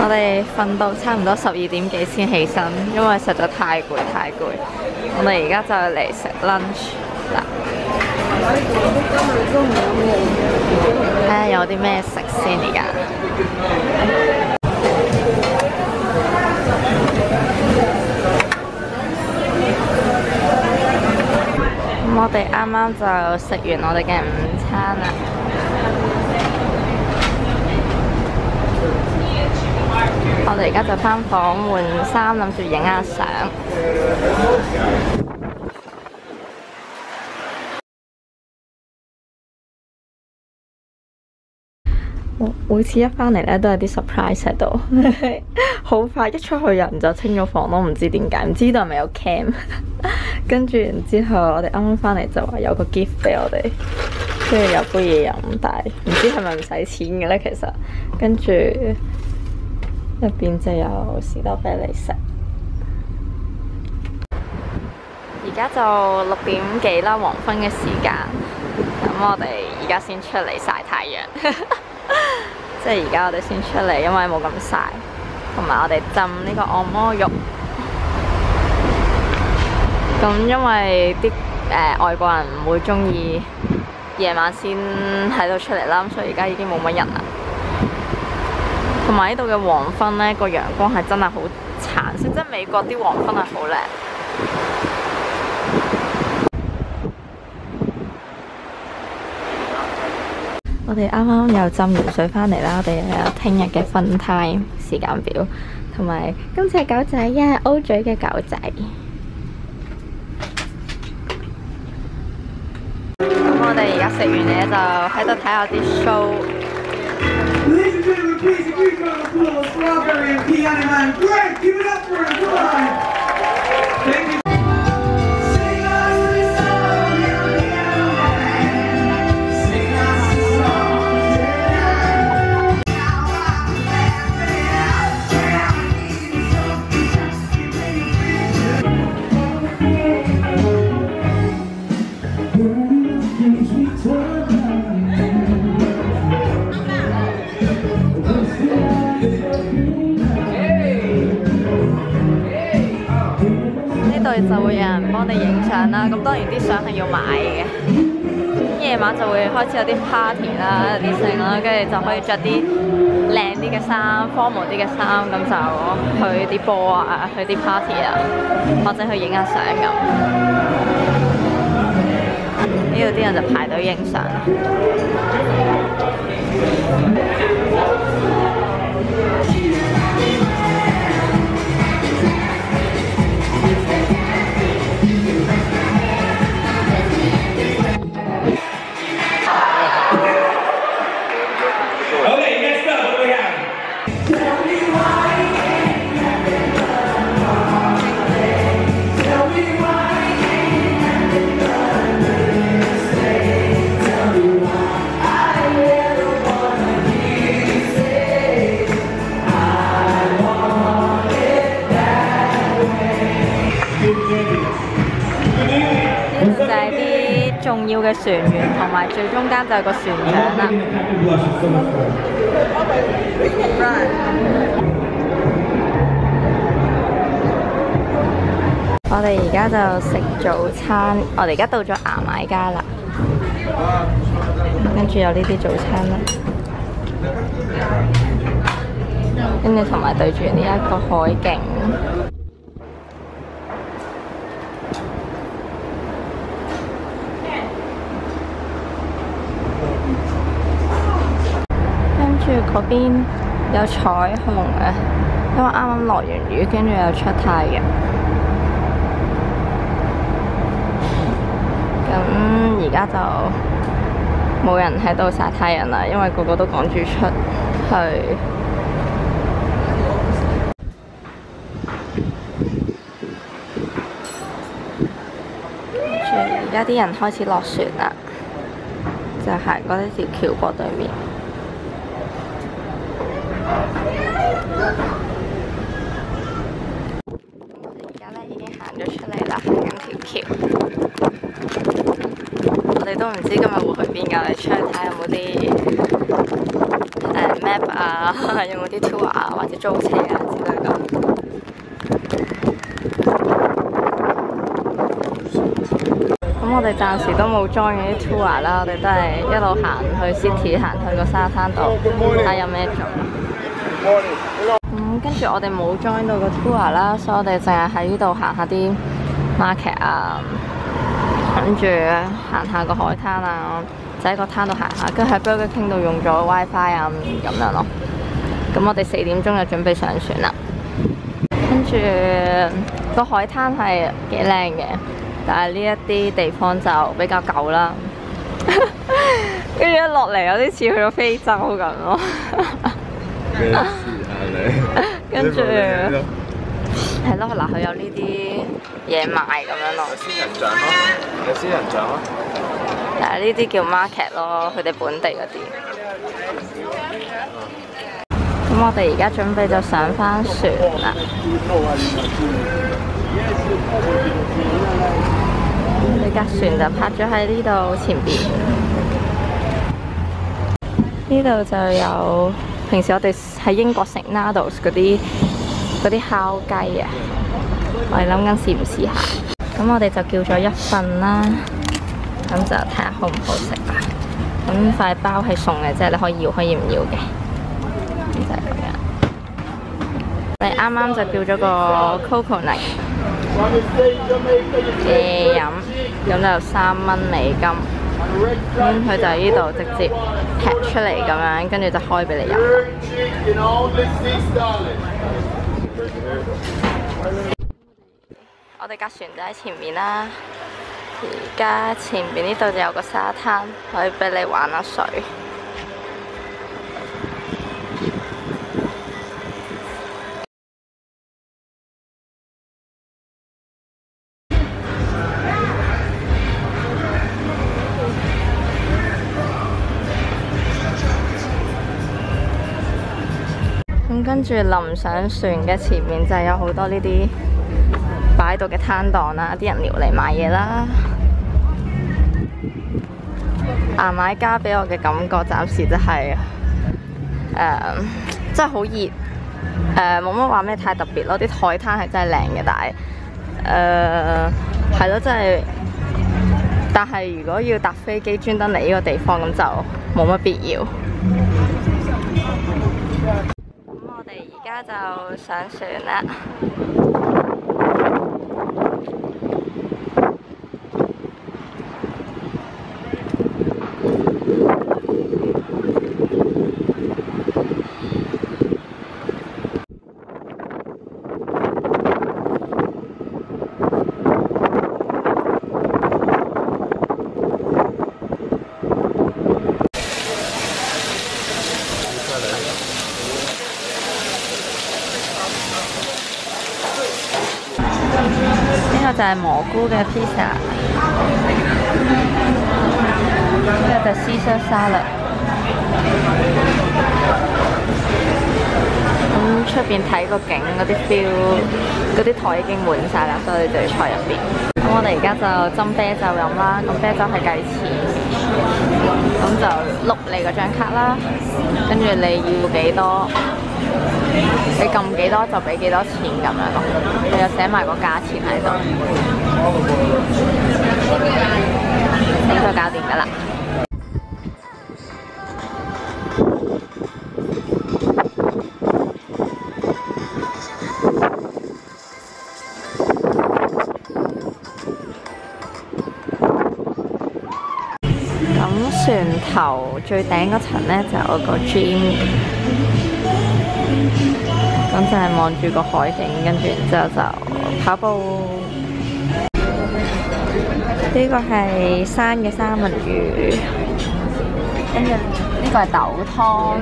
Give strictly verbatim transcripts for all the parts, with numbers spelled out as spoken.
我哋瞓到差唔多十二點幾先起身，因為實在太攰太攰。我哋而家就嚟食 lunch 啦。睇下有啲咩食先而家。咁我哋啱啱就食完我哋嘅午餐啦。我哋而家就返房換衫，諗住影下相。每次一返嚟咧都有啲 surprise 喺度，好快一出去人就清咗房咯，唔知點解，唔知道係咪有 cam。跟住然之後，我哋啱啱返嚟就話有個 gift 俾我哋，跟住有杯嘢飲，但係唔知係咪唔使錢嘅咧，其實。跟住入邊就有士多啤梨食。而家就六點幾啦，黃昏嘅時間。咁我哋而家先出嚟曬太陽。即係而家我哋先出嚟，因為冇咁曬，同埋我哋浸呢個按摩浴。咁因為啲誒、呃、外國人唔會鍾意夜晚先喺度出嚟啦，所以而家已經冇乜人啦。同埋呢度嘅黃昏呢，個陽光係真係好橙色，即係美國啲黃昏係好靚。我哋啱啱又浸完水返嚟啦，我哋又有聽日嘅 fun time 時間表，同埋今隻狗仔啊，O 嘴嘅狗仔。咁我哋而家食完嘢就喺度睇下啲 show。就會有人幫你影相啦，咁當然啲相係要買嘅。咁夜晚就會開始有啲 party 啦、啲剩啦，跟住就可以着啲靚啲嘅衫、formal 啲嘅衫，咁就去啲波啊、去啲 party 啊，或者去影下相咁。呢度啲人就排隊影相。呢度就係啲重要嘅船員，同埋最中間就係個船長啦。我哋而家就食早餐，我哋而家到咗牙買加啦，跟住有呢啲早餐啦，跟住同埋對住呢一個海景。跟住嗰邊有彩虹嘅，因為啱啱落完雨，跟住又出太陽。咁而家就冇人喺度曬太陽啦，因為個個都趕住出去。而家啲人開始落船啦，就行過呢條橋過對面。而家咧已經行咗出嚟啦，行緊條橋。我哋都唔知今日會去邊㗎，我哋出去睇下有冇啲誒 app 啊，用嗰啲 tour 啊，或者租車啊之類咁。咁我哋暫時都冇 join 嗰啲 tour 啦，我哋都係一路行去 city， 行去個沙灘度睇下有咩做。咁跟住我哋冇 join 到個 tour 啦，所以我哋淨係喺呢度行下啲 market 啊，跟住行下個海灘啊，就喺個灘度行下，跟住喺 Burger King 度用咗 WiFi 啊咁樣咯。咁我哋四點鐘就準備上船啦。跟住個海灘係幾靚嘅。但係呢一啲地方就比較舊啦，跟住一落嚟有啲似去咗非洲咁咯。咩事啊你？跟住係咯，嗱佢有呢啲嘢賣咁樣咯。有仙人掌咯，有仙人掌咯。但係呢啲叫 market 咯，佢哋本地嗰啲。咁我哋而家準備就上返船啦。你架船就泊咗喺呢度前邊，呢度就有平時我哋喺英國食 Nando's 嗰啲嗰啲烤雞啊，我哋諗緊試唔試下。咁我哋就叫咗一份啦，咁就睇下好唔好食啊。咁塊包係送嘅啫，你可以要可以唔要嘅，就係咁樣。你啱啱就叫咗個 coconut 嘅飲，咁就三蚊美金。咁佢就喺呢度直接劈出嚟咁樣，跟住就開俾你飲。我哋架船就喺前面啦，而家前邊呢度就有個沙灘，可以俾你玩下水。咁跟住臨上船嘅前面就有好多呢啲擺到嘅攤檔啦，啲人撩嚟買嘢啦。牙買加俾我嘅感覺暫時就係、是、誒、呃，真係好熱，誒冇乜話咩太特別咯。啲海灘係真係靚嘅，但係誒係咯，真係。但係如果要搭飛機專登嚟呢個地方，咁就冇乜必要。我哋而家就上船啦。呢個就係蘑菇嘅 pizza， 呢個就係 Caesar salad。咁出邊睇個景嗰啲 feel， 嗰啲台已經滿晒啦，所以就要坐入邊。咁我哋而家就斟啤酒飲啦，咁啤酒係計錢，咁就碌你嗰張卡啦，跟住你要幾多？你撳幾多就俾幾多錢咁樣咯，佢又寫埋個價錢喺度，咁就搞掂㗎啦。咁船頭最頂嗰層咧就有個 gym。咁就係望住個海景，跟住然之後就跑步。呢個係生嘅三文魚，跟住呢個係豆湯。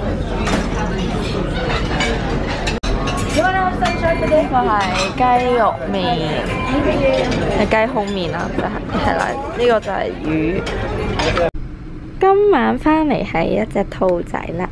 呢個係雞肉麵，係雞胸麵啦，就係係啦。呢個就係魚。今晚返嚟係一隻兔仔啦。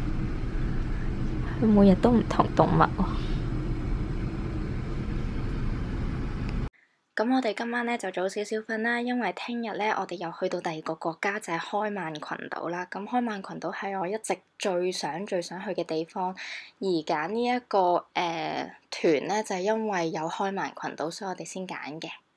佢每日都唔同動物喎。 咁我哋今晚咧就早少少瞓啦，因為聽日咧我哋又去到第二個國家，就係開曼群島啦。咁開曼群島係我一直最想最想去嘅地方，而揀呢一個誒團咧就係因為有開曼群島，所以我哋先揀嘅。